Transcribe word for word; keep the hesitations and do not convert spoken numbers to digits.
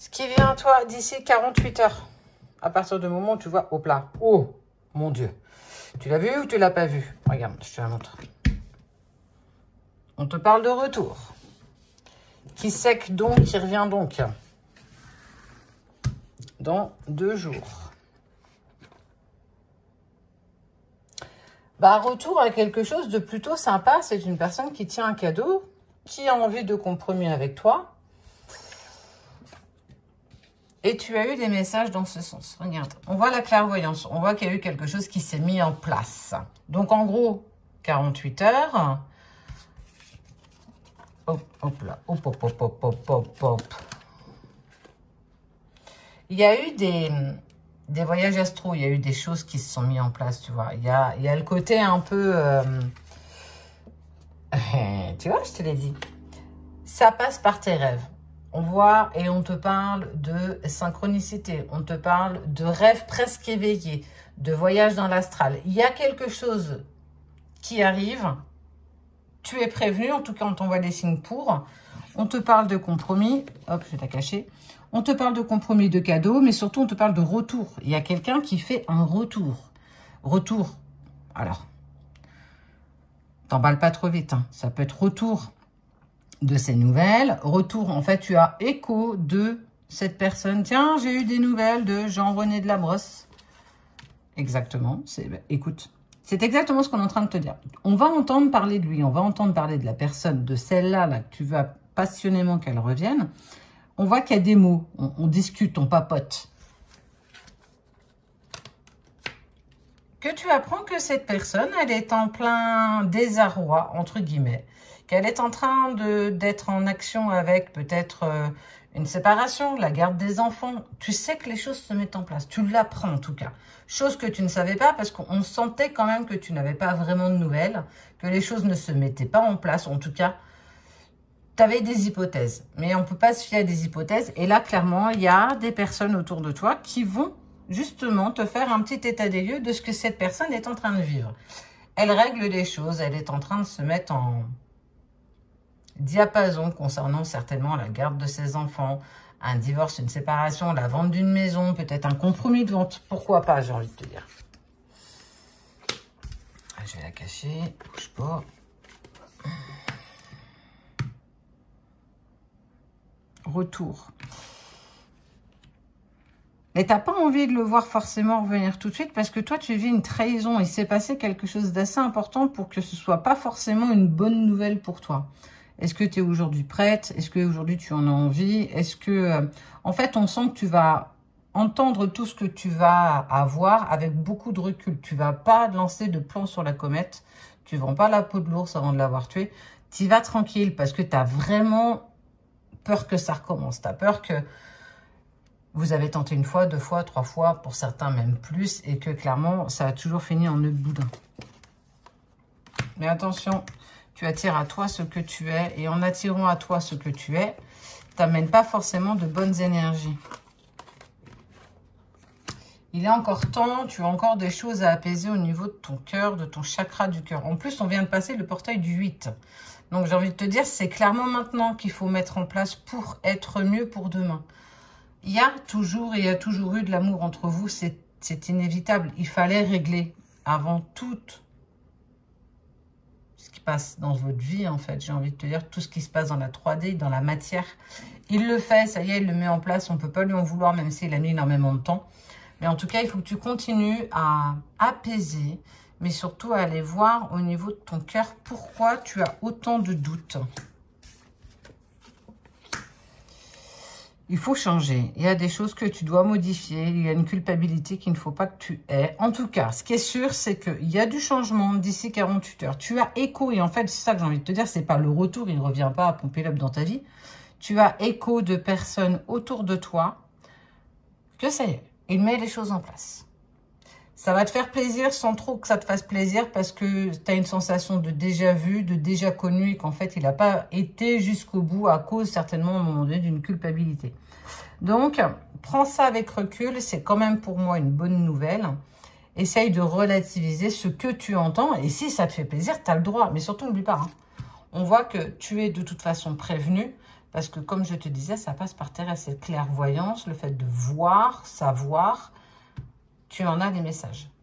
Ce qui vient à toi d'ici quarante-huit heures. À partir du moment où tu vois, hop là. Oh, mon Dieu. Tu l'as vu ou tu l'as pas vu? Regarde, je te la montre. On te parle de retour. Qui sait que donc, qui revient donc dans deux jours. Bah, retour à quelque chose de plutôt sympa. C'est une personne qui tient un cadeau, qui a envie de compromis avec toi. Et tu as eu des messages dans ce sens. Regarde, on voit la clairvoyance. On voit qu'il y a eu quelque chose qui s'est mis en place. Donc, en gros, quarante-huit heures. Hop, hop là. Hop, hop, hop, hop, hop, hop, hop. Il y a eu des, des voyages astro. Il y a eu des choses qui se sont mises en place, tu vois. Il y a, il y a le côté un peu... Euh, tu vois, je te l'ai dit. Ça passe par tes rêves. On voit et on te parle de synchronicité, on te parle de rêves presque éveillés, de voyage dans l'astral. Il y a quelque chose qui arrive, tu es prévenu, en tout cas on t'envoie des signes pour. On te parle de compromis, hop, je vais la cacher. On te parle de compromis, de cadeaux, mais surtout on te parle de retour. Il y a quelqu'un qui fait un retour. Retour, alors, t'emballes pas trop vite, hein. Ça peut être retour de ces nouvelles. Retour, en fait, tu as écho de cette personne. Tiens, j'ai eu des nouvelles de Jean-René de la Brosse. Exactement. C'est, bah, écoute, c'est exactement ce qu'on est en train de te dire. On va entendre parler de lui. On va entendre parler de la personne, de celle-là, là, que tu veux passionnément qu'elle revienne. On voit qu'il y a des mots. On, on discute, on papote. Que tu apprends que cette personne, elle est en plein désarroi, entre guillemets. Qu'elle est en train de d'être en action avec peut-être euh, une séparation, la garde des enfants. Tu sais que les choses se mettent en place. Tu l'apprends en tout cas. Chose que tu ne savais pas parce qu'on sentait quand même que tu n'avais pas vraiment de nouvelles, que les choses ne se mettaient pas en place. En tout cas, tu avais des hypothèses. Mais on ne peut pas se fier à des hypothèses. Et là, clairement, il y a des personnes autour de toi qui vont justement te faire un petit état des lieux de ce que cette personne est en train de vivre. Elle règle les choses. Elle est en train de se mettre en... diapason concernant certainement la garde de ses enfants, un divorce, une séparation, la vente d'une maison, peut-être un compromis de vente. Pourquoi pas, j'ai envie de te dire. Je vais la cacher, bouge pas. Retour. Mais tu n'as pas envie de le voir forcément revenir tout de suite parce que toi, tu vis une trahison. Il s'est passé quelque chose d'assez important pour que ce ne soit pas forcément une bonne nouvelle pour toi. Est-ce que tu es aujourd'hui prête? Est-ce qu'aujourd'hui tu en as envie? Est-ce que... Euh, en fait, on sent que tu vas entendre tout ce que tu vas avoir avec beaucoup de recul. Tu ne vas pas lancer de plan sur la comète. Tu ne vends pas la peau de l'ours avant de l'avoir tué. Tu y vas tranquille parce que tu as vraiment peur que ça recommence. Tu as peur que vous avez tenté une fois, deux fois, trois fois, pour certains même plus, et que clairement, ça a toujours fini en nœud de boudin. Mais attention... Tu attires à toi ce que tu es. Et en attirant à toi ce que tu es, tu n'amènes pas forcément de bonnes énergies. Il est encore temps, tu as encore des choses à apaiser au niveau de ton cœur, de ton chakra du cœur. En plus, on vient de passer le portail du huit. Donc, j'ai envie de te dire, c'est clairement maintenant qu'il faut mettre en place pour être mieux pour demain. Il y a toujours et il y a toujours eu de l'amour entre vous. C'est inévitable. Il fallait régler avant toute passe dans votre vie, en fait, j'ai envie de te dire, tout ce qui se passe dans la trois D, dans la matière, il le fait, ça y est, il le met en place, on ne peut pas lui en vouloir, même s'il a mis énormément de temps, mais en tout cas, il faut que tu continues à apaiser, mais surtout à aller voir au niveau de ton cœur, pourquoi tu as autant de doutes. Il faut changer. Il y a des choses que tu dois modifier. Il y a une culpabilité qu'il ne faut pas que tu aies. En tout cas, ce qui est sûr, c'est qu'il y a du changement d'ici quarante-huit heures. Tu as écho. Et en fait, c'est ça que j'ai envie de te dire. C'est pas le retour. Il ne revient pas à pomper l'up dans ta vie. Tu as écho de personnes autour de toi. Que ça y est. Il met les choses en place. Ça va te faire plaisir sans trop que ça te fasse plaisir parce que tu as une sensation de déjà vu, de déjà connu et qu'en fait, il n'a pas été jusqu'au bout à cause certainement à un moment donné d'une culpabilité. Donc, prends ça avec recul. C'est quand même pour moi une bonne nouvelle. Essaye de relativiser ce que tu entends et si ça te fait plaisir, tu as le droit. Mais surtout, n'oublie pas, hein, on voit que tu es de toute façon prévenu Parce que comme je te disais, ça passe par terre, cette clairvoyance, le fait de voir, savoir, tu en as des messages.